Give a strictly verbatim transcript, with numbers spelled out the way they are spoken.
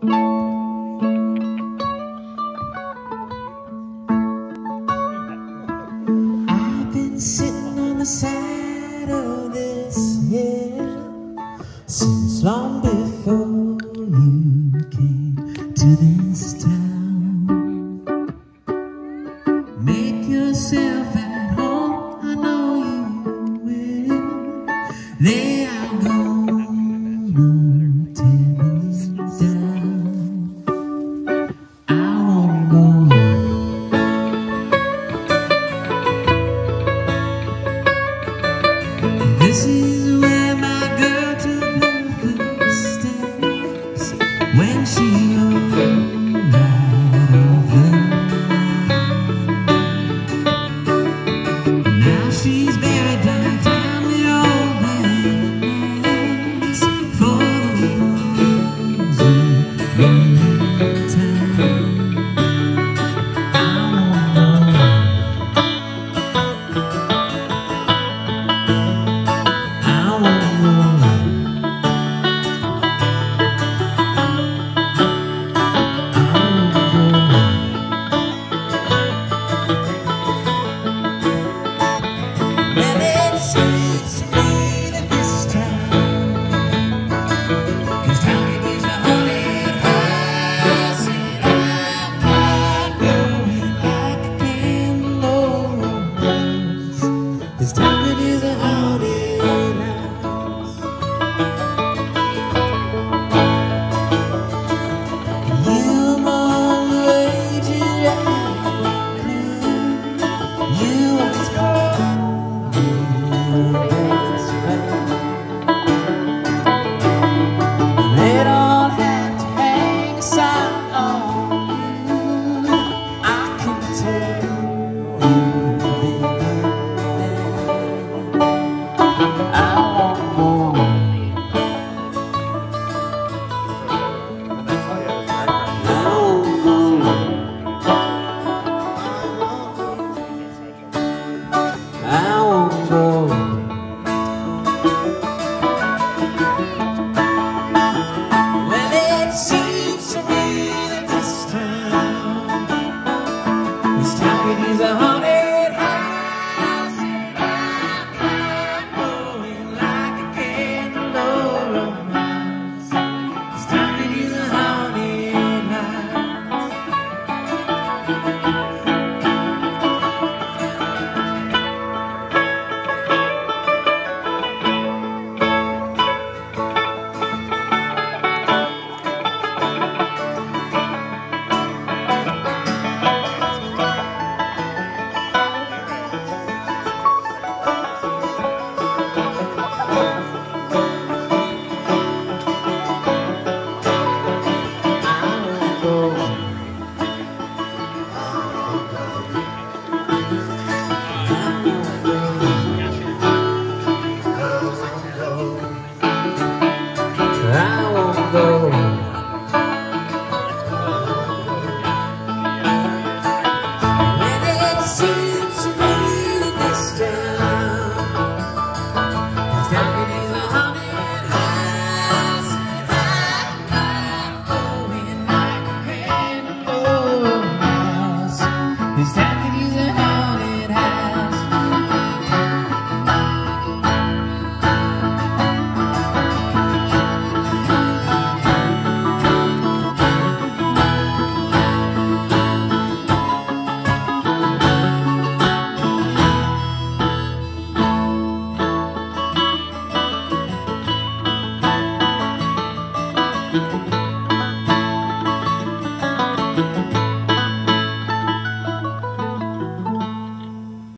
I've been sitting on the side of this hill since long before you came to this town. Make yourself at home, I know you will. They are gonna tear me down. I won't go home. This is where my girl took her first steps when she rode right off the line. Now she's buried downtown with old man for the ones who